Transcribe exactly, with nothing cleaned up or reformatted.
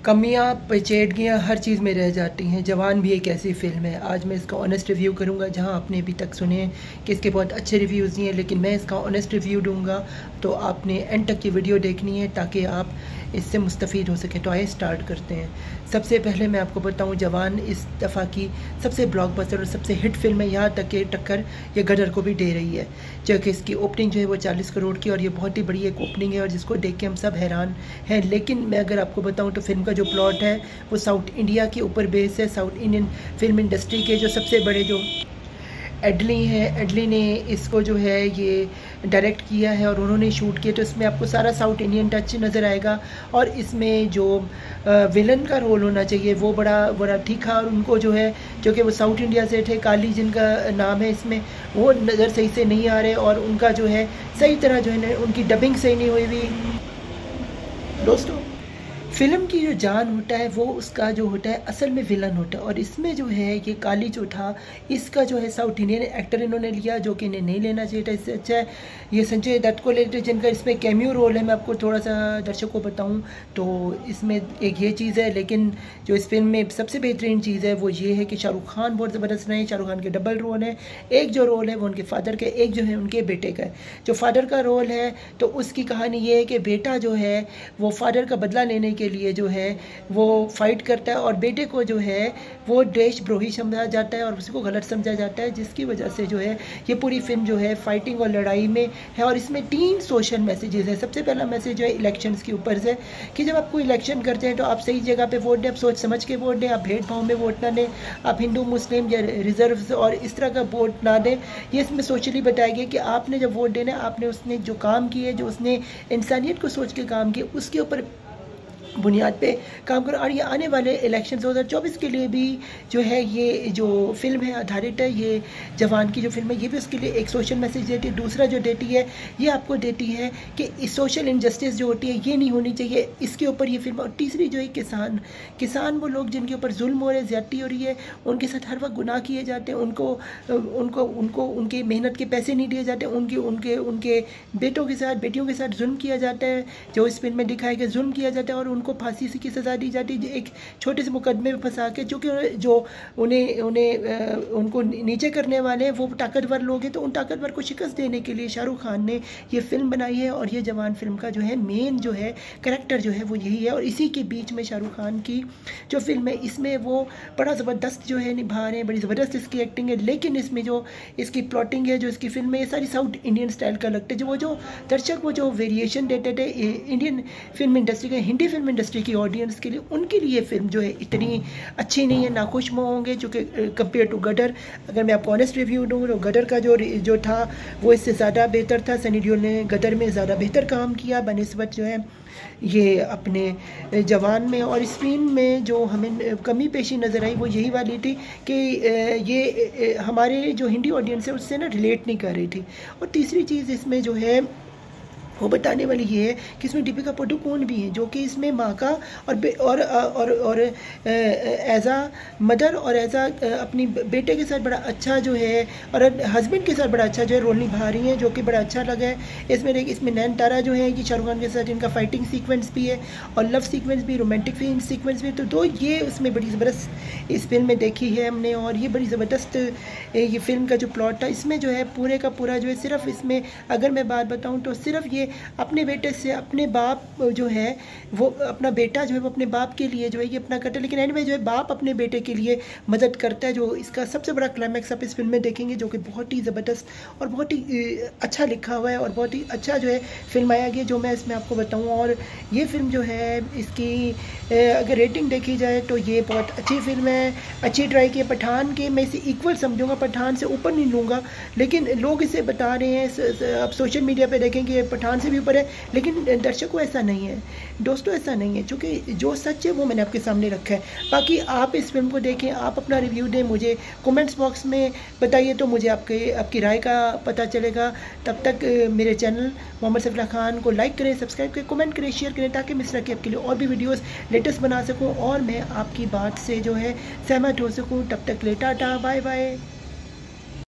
कमियां पेचीदगियां हर चीज़ में रह जाती हैं। जवान भी एक ऐसी फ़िल्म है। आज मैं इसका ऑनेस्ट रिव्यू करूंगा। जहां आपने अभी तक सुने कि इसके बहुत अच्छे रिव्यूज़ दिए, लेकिन मैं इसका ऑनेस्ट रिव्यू दूंगा, तो आपने एंड तक की वीडियो देखनी है ताकि आप इससे मुस्तफ़ीद हो सकें। तो आइए स्टार्ट करते हैं। सबसे पहले मैं आपको बताऊं, जवान इस दफ़ा की सबसे ब्लॉकबस्टर और सबसे हिट फिल्म है। यहाँ तक कि टक्कर ये गदर को भी दे रही है, जो कि इसकी ओपनिंग जो है वो चालीस करोड़ की, और ये बहुत ही बड़ी एक ओपनिंग है और जिसको देख के हम सब हैरान हैं। लेकिन मैं अगर आपको बताऊं तो फिल्म का जो प्लॉट है वो साउथ इंडिया के ऊपर बेस है। साउथ इंडियन फिल्म इंडस्ट्री के जो सबसे बड़े जो एडली हैं, एडली ने इसको जो है ये डायरेक्ट किया है और उन्होंने शूट किया, तो इसमें आपको सारा साउथ इंडियन टच नज़र आएगा। और इसमें जो विलन का रोल होना चाहिए वो बड़ा बड़ा ठीक है, और उनको जो है जो कि वो साउथ इंडिया से थे, काली जिनका नाम है, इसमें वो नज़र सही से नहीं आ रहे, और उनका जो है सही तरह जो है उनकी डबिंग सही नहीं हुई हुई। दोस्तों, फिल्म की जो जान होता है वो उसका जो होता है असल में विलन होता है, और इसमें जो है ये काली जो था इसका जो है साउथ इंडियन एक्टर इन्होंने लिया, जो कि इन्हें नहीं लेना चाहिए था। इससे अच्छा है ये संजय दत्त को लेते, जिनका इसमें कैमियो रोल है। मैं आपको थोड़ा सा दर्शकों को बताऊं तो इसमें एक ये चीज़ है, लेकिन जो इस फिल्म में सबसे बेहतरीन चीज़ है वो ये है कि शाहरुख खान बहुत ज़बरदस्त रहे। शाहरुख खान के डबल रोल है, एक जो रोल है वो उनके फादर के, एक जो है उनके बेटे का है। जो फादर का रोल है तो उसकी कहानी ये है कि बेटा जो है वो फादर का बदला लेने के लिए जो है वो फाइट करता है, और बेटे को जो है वो देशद्रोही समझा जाता है और उसको गलत समझा जाता है, जिसकी वजह से जो है ये पूरी फिल्म जो है फाइटिंग और लड़ाई में है। और इसमें तीन सोशल मैसेजेस हैं। सबसे पहला मैसेज जो है इलेक्शंस के ऊपर से, कि जब आप कोई इलेक्शन करते हैं तो आप सही जगह पे वोट दें, आप सोच समझ के वोट दें, आप भेदभाव में वोट ना दें, आप हिंदू मुस्लिम या रिजर्व और इस तरह का वोट ना दें। ये इसमें सोशली बताया गया कि आपने जब वोट देना, आपने उसने जो काम किए, जो उसने इंसानियत को सोच के काम किए, उसके ऊपर बुनियाद पे काम करो। और ये आने वाले इलेक्शन दो हज़ार चौबीस के लिए भी जो है ये जो फिल्म है आधारित है, ये जवान की जो फिल्म है, ये भी उसके लिए एक सोशल मैसेज देती है। दूसरा जो देती है ये आपको देती है कि सोशल इनजस्टिस जो होती है ये नहीं होनी चाहिए, इसके ऊपर ये फिल्म। और तीसरी जो है किसान किसान वो लोग जिनके ऊपर जुल्म हो रहे, ज़्यादती हो रही है, उनके साथ हर वक्त गुनाह किए जाते हैं, उनको उनको उनको उनके मेहनत के पैसे नहीं दिए जाते, उनके उनके उनके बेटों के साथ बेटियों के साथ जुल्म किया जाता है, जो इस फिल्म में दिखाया गया जुल्म किया जाता है, और उनको फांसी की सज़ा दी जाती है एक छोटे से मुकदमे में फंसा के, जो कि जो उन्हें उन्हें उनको नीचे करने वाले हैं वो ताकतवर लोग हैं। तो उन ताकतवर को शिकस्त देने के लिए शाहरुख खान ने ये फिल्म बनाई है, और ये जवान फिल्म का जो है मेन जो है कैरेक्टर जो है वो यही है। और इसी के बीच में शाहरुख खान की जो फिल्म है इसमें वो बड़ा ज़बरदस्त जो है निभा रहे हैं, बड़ी ज़बरदस्त इसकी एक्टिंग है। लेकिन इसमें जो इसकी प्लॉटिंग है, जो इसकी फिल्म है, ये सारी साउथ इंडियन स्टाइल का लगता है। जो वो जो दर्शक वो जो वेरिएशन देते थे इंडियन फिल्म इंडस्ट्री का, हिंदी फिल्म इंडस्ट्री की ऑडियंस के लिए, उनके लिए फिल्म जो है इतनी अच्छी नहीं है, नाखुश होंगे, जो कि कंपेयर टू गदर। अगर मैं आपको ऑनेस्ट रिव्यू दूँ तो गदर का जो जो था वो इससे ज़्यादा बेहतर था। सनी देओल ने गदर में ज़्यादा बेहतर काम किया बनिस्बत जो है ये अपने जवान में। और इस फिल्म में जो हमें कमी पेशी नज़र आई वो यही वाली थी कि ये हमारे जो हिंदी ऑडियंस है उससे ना रिलेट नहीं कर रही थी। और तीसरी चीज़ इसमें जो है वो बताने वाली ये है कि इसमें दीपिका पादुकोण भी हैं, जो कि इसमें माँ का और और और और एज आ मदर और एज आ अपनी बेटे के साथ बड़ा अच्छा जो है, और हस्बैंड के साथ बड़ा अच्छा जो है रोल निभा रही हैं, जो कि बड़ा अच्छा लगा है। इसमें इसमें नयनतारा जो है कि शाहरुख खान के साथ इनका फाइटिंग सीक्वेंस भी है, और लव सीक्वेंस भी, रोमांटिक फिल्म सीक्वेंस भी। तो दो ये उसमें बड़ी ज़बरदस्त इस फिल्म में देखी है हमने, और ये बड़ी ज़बरदस्त ये फिल्म का जो प्लॉट था इसमें जो है पूरे का पूरा जो है सिर्फ इसमें अगर मैं बात बताऊँ तो सिर्फ ये अपने बेटे से अपने बाप जो है वो अपना बेटा जो है वो अपने बाप के लिए जो है ये अपना करता है, लेकिन एनीवे जो है बाप अपने बेटे के लिए मदद करता है। जो इसका सबसे बड़ा क्लाइमैक्स आप इस फिल्म में देखेंगे, जो कि बहुत ही ज़बरदस्त और बहुत ही अच्छा लिखा हुआ है, और बहुत ही अच्छा जो है फिल्म आया गया, जो मैं इसमें आपको बताऊँ। और ये फिल्म जो है इसकी अगर रेटिंग देखी जाए तो ये बहुत अच्छी फिल्म है, अच्छी ट्राई की है। पठान के मैं इसे इक्वल समझूंगा, पठान से ऊपर नहीं लूँगा, लेकिन लोग इसे बता रहे हैं, आप सोशल मीडिया पे देखेंगे पठान से भी ऊपर है, लेकिन दर्शकों ऐसा नहीं है दोस्तों, ऐसा नहीं है, क्योंकि जो सच है वो मैंने आपके सामने रखा है। बाकी आप इस फिल्म को देखें, आप अपना रिव्यू दें, मुझे कमेंट्स बॉक्स में बताइए, तो मुझे आपके आपकी राय का पता चलेगा। तब तक मेरे चैनल मोहम्मद सफला खान को लाइक करें, सब्सक्राइब करें, कमेंट करें, शेयर करें, ताकि मैं इस तरह की आपके लिए और भी वीडियोस लेटेस्ट बना सकूं और मैं आपकी बात से जो है सहमत हो सकूं। तब तक ले टाटा बाय बाय।